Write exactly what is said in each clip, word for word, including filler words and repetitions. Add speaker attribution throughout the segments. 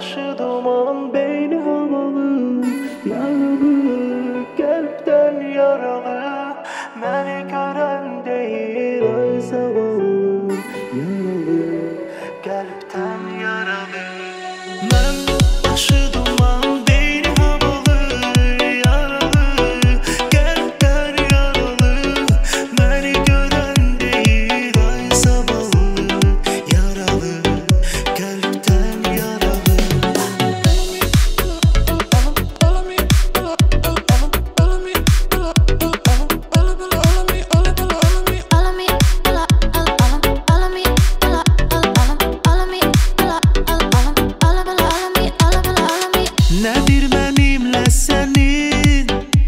Speaker 1: başı duman, beyni havalı, yaralı, kalpten yaralı. Beni gören değil, ay zavallı, yaralı, kalpten yaralı. Ben başı duman, beyni havalı, yaralı, kalpten yaralı. Beni gören değil, ay zavallı, yaralı, kalpten yaralı. Nedir benimle senin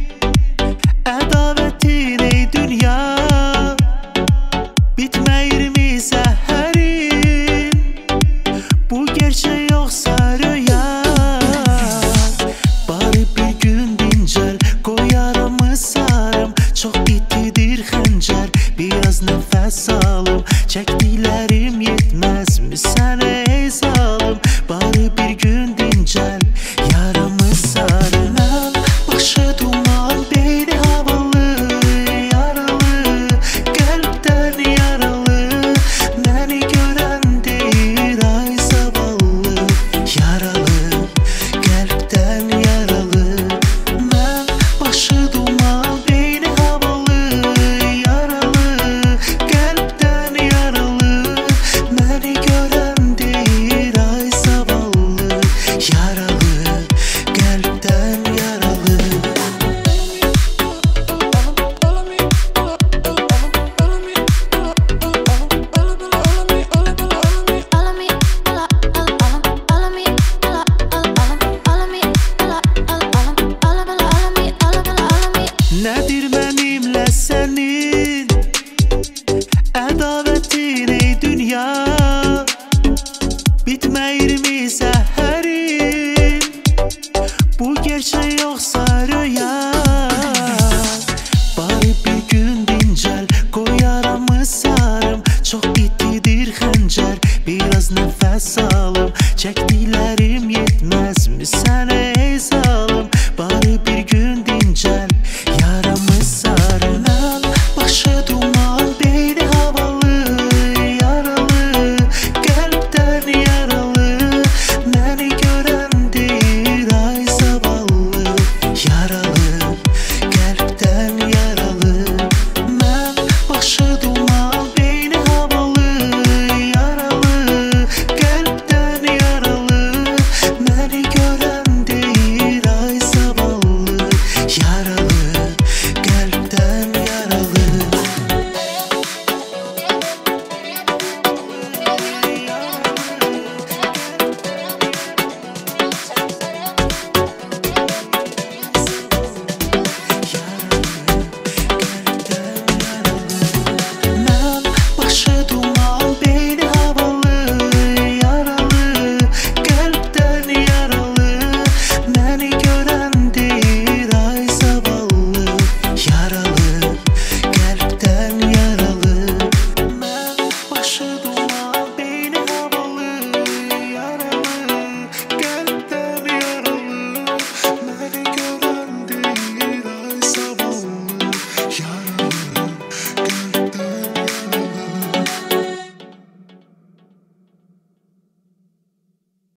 Speaker 1: ədavetin ey dünya? Bitmeyir mi seherin? Bu gerçek yoksa rüya? Bari bir gün dincel, koyarımı sarım. Çok itidir xəncər, biraz nefes alım. Çektiklerim yetmez mi sana ey zalim? Bari bir gün dincel, yaramı sarım. Başı duman, beyni havalı, yaralı, kalpten yaralı. Beni gören değil, ay zavallı, yaralı, kalpten yaralı. Ben başı duman, beyni havalı, yaralı, kalpten yaralı. Beni gören değil, ay zavallı, yaralı, kalpten yaralı. Nedir benimle senin ədavetin ey dünya? Bitmeyir mi seherin? Bu gerçek yoksa rüya? Bari bir gün dincel, koyarımı sarım. Çok itidir xəncər, biraz nefes alım. Çektiklerim